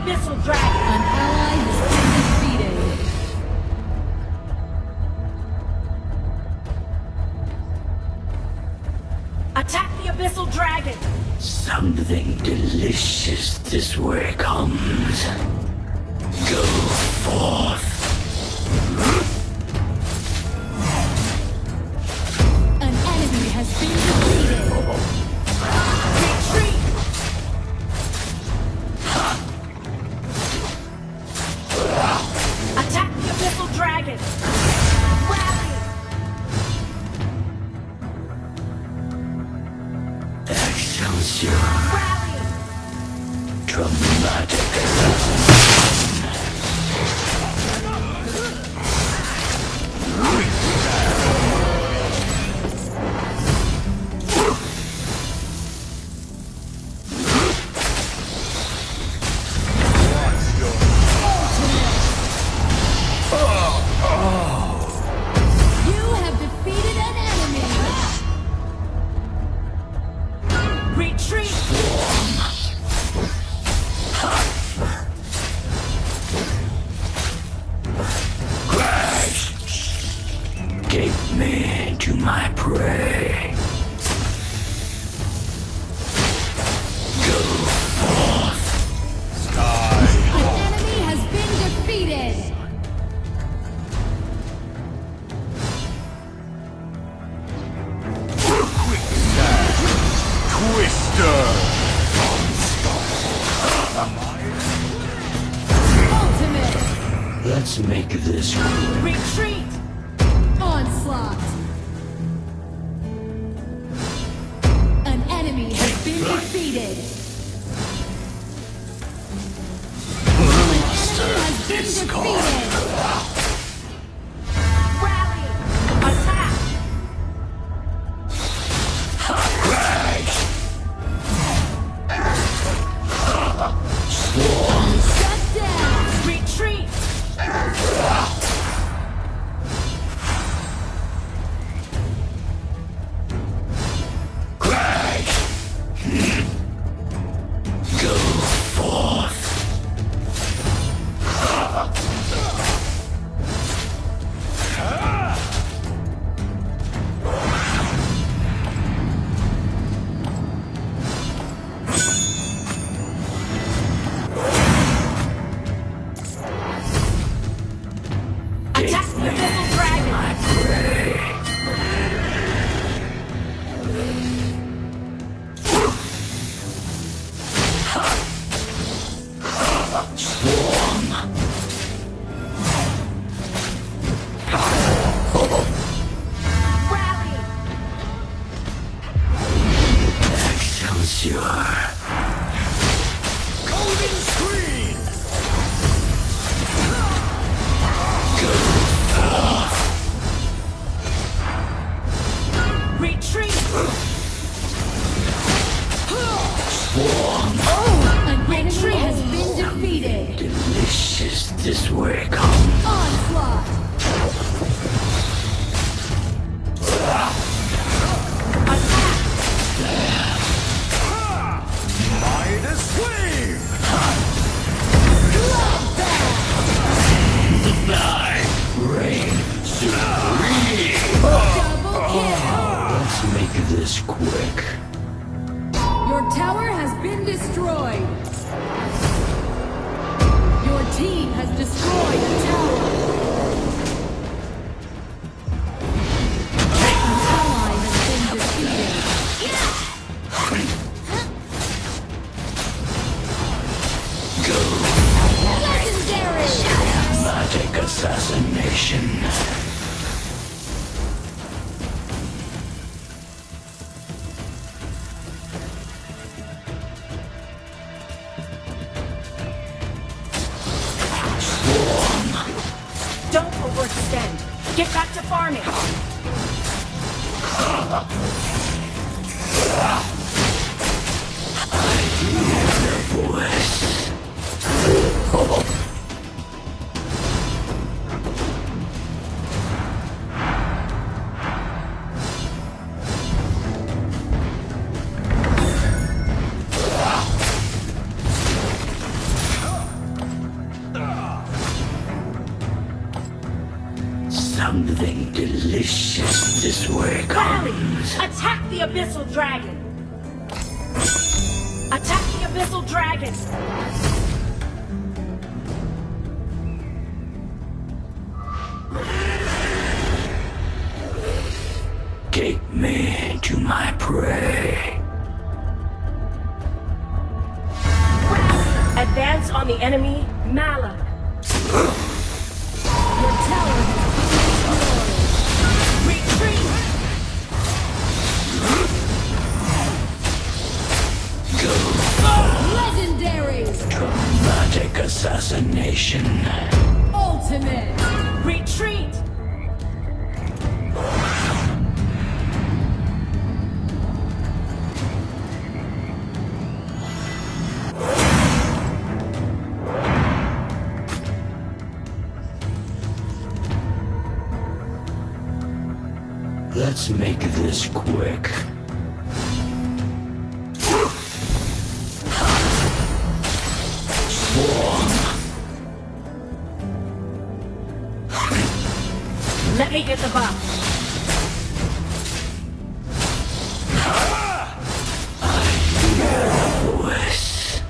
abyssal dragon! An ally has been defeated. Attack the abyssal dragon! Something delicious this way comes. Go forth. An enemy has been defeated. Retreat! Attack the abyssal dragon! Rally! Excelsior. Rally! Dramatic. You have defeated an enemy. Retreat! Take me to my prey. Go forth. An enemy has been defeated. Twister! Ultimate. Let's make this quick. Retreat! Onslaught. An enemy has been defeated. An enemy has been defeated. Rally! Attack! Shut down. Retreat! Go forth. Attack the abyssal dragon! My prey. Swarm. Rally! Excelsior. Golden screen! Retreat! Swarm. An enemy has been defeated. Delicious this way comes. Onslaught. Attack! Midas wave! I reign supreme. Double kill. Let's make this quick. Your tower has been destroyed. Your team has destroyed a tower. An ally has been defeated. Legendary! Dramatic assassination. Don't overextend. Get back to farming. Voice. this way Rally! comes. Attack the abyssal dragon! Attack the abyssal dragon! Take me to my prey. Rally! Advance on the enemy, Malak. Your tower has Retreat! been destroyed. Legendary. Dramatic assassination. Ultimate. Retreat! Let's make this quick. Let me get the buff. Voice.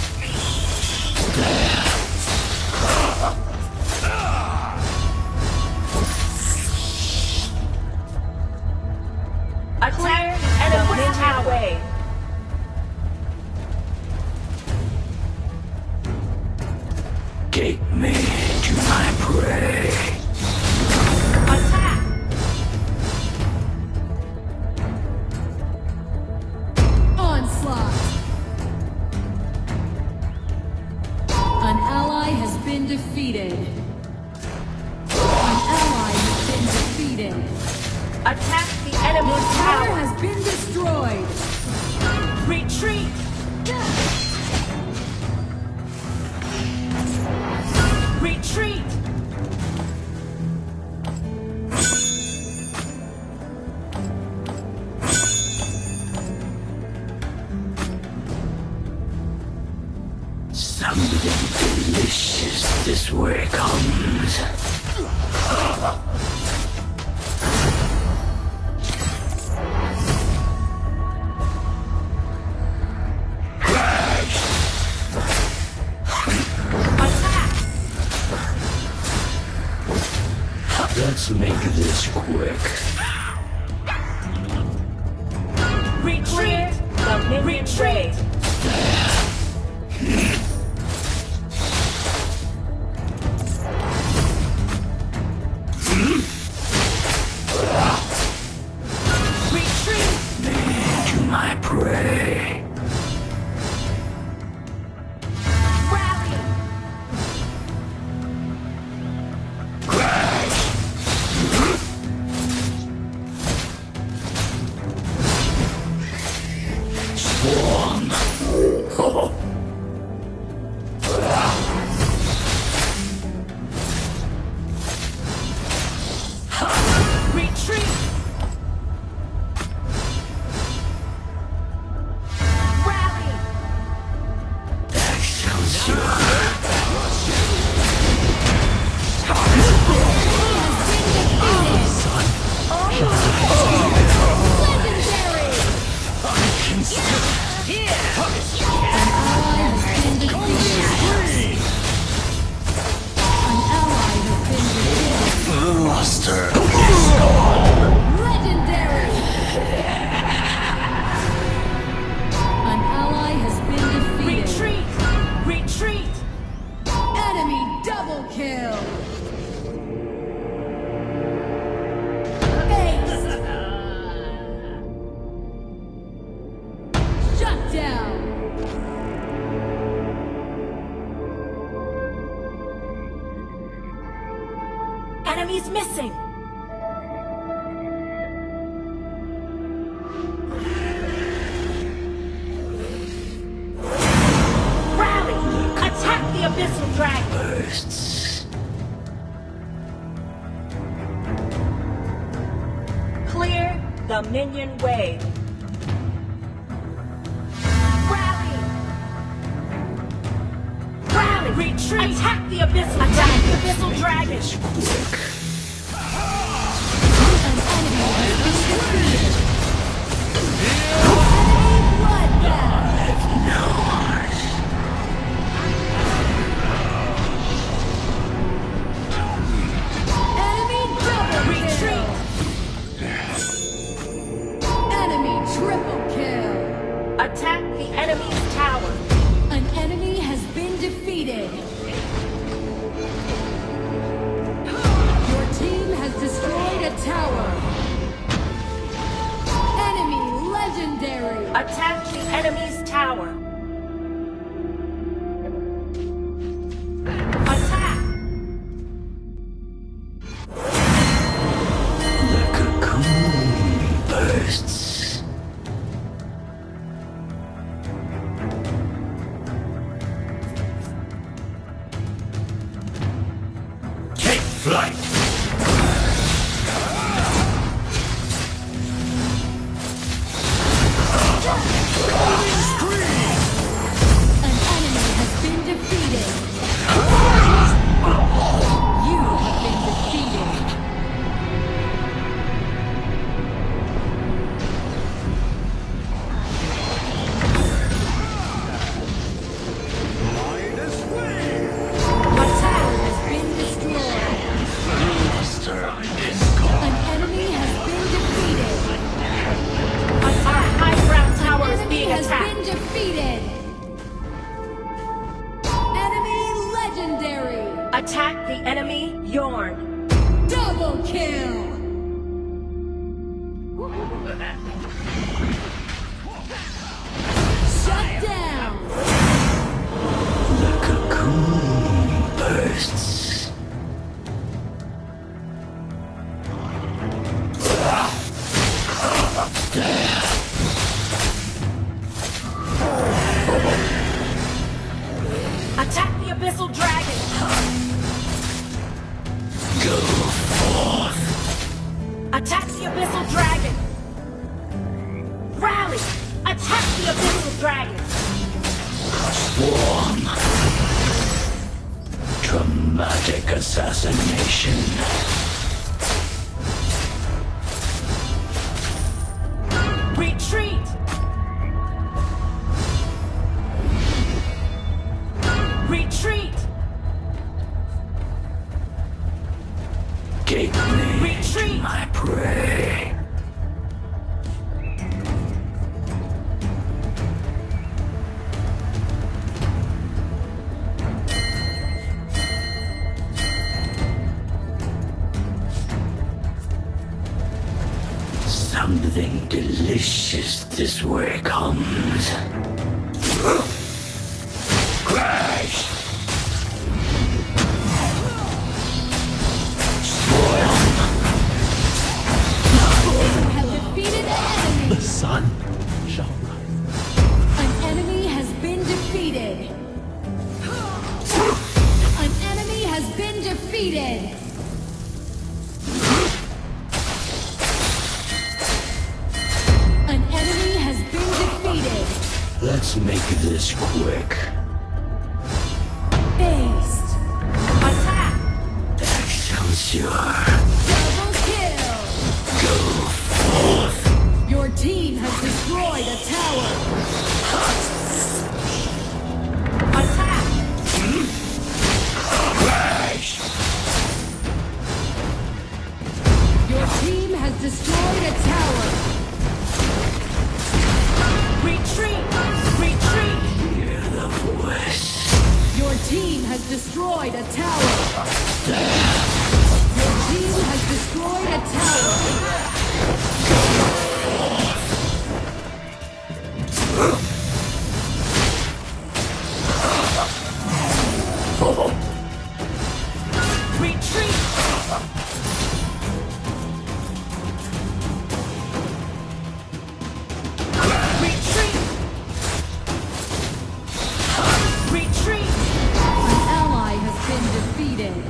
Attack and a ninja way. Take me to my prey. Attack! Onslaught. An ally has been defeated. An ally has been defeated. Attack the enemy Tower tower! has been destroyed. Retreat! Retreat! Something delicious this way comes. Attack! Let's make this quick. Retreat! Retreat! Retreat! To my prey. Rally! Swarm. Retreat! Rally! Legendary. An ally has been defeated. An ally has been defeated. Luster. Legendary. An ally has been defeated. Retreat! Retreat! Enemy double kill. Shut down. Enemies missing! Rally! Attack the abyssal dragon! Bursts. Clear the minion way. Rally! Rally! Retreat! Attack the abyssal! Attack the abyssal dragon! Quick. An enemy has defeated. Enemy bloodbath. Enemy double kill. Enemy triple kill. Attack the enemy's tower. An enemy has been defeated. Your team has destroyed a tower. Enemy legendary. Attack the enemy's tower. Attack! The cocoon bursts. Take flight! An enemy has been defeated. You have been defeated. Midas wave! Attack! Has been destroyed. Gone. An enemy has been defeated. Our high ground tower is Enemy being has attacked. been defeated. Enemy legendary. Attack the enemy, Yorn. Double kill. Shut down. The cocoon bursts. Attack the abyssal dragon. Go forth. Attack the abyssal dragon. Rally! Attack the abyssal dragon. Swarm. Dramatic assassination. Retreat! Retreat! Give me Retreat! my prey. Something delicious this way comes. Crash! You have defeated an enemy. The sun shall rise. An enemy has been defeated. An enemy has been defeated. An enemy has been defeated. Let's make this quick. Aced. Attack! Excelsior. Double kill. Go forth. Your team has destroyed a tower. Attack! Crash! Your team has destroyed a tower. Retreat! Retreat! Hear the voice. Your team has destroyed a tower. Your team has destroyed a tower. Retreat! Retreat! Retreat! An ally has been defeated.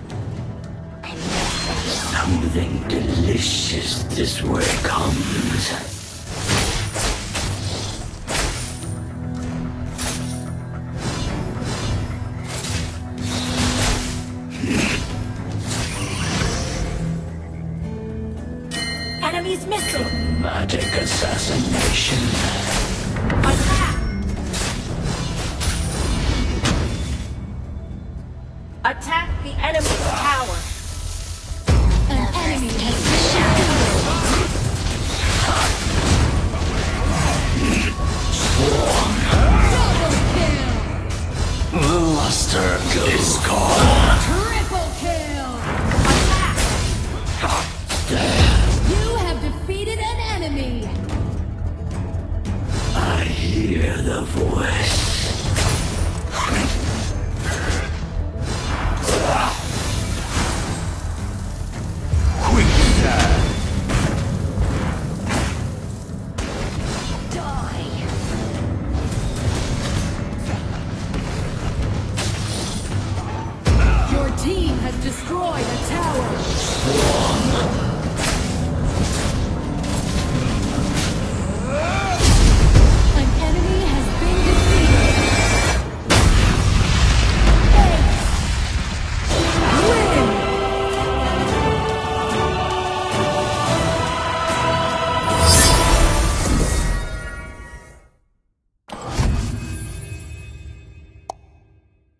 Something delicious this way comes. Enemy's Missile. Dramatic assassination. Attack. Attack the enemy's tower. An enemy has been defeated. Double kill. The luster is gone. Triple kill. You have defeated an enemy. I hear the voice.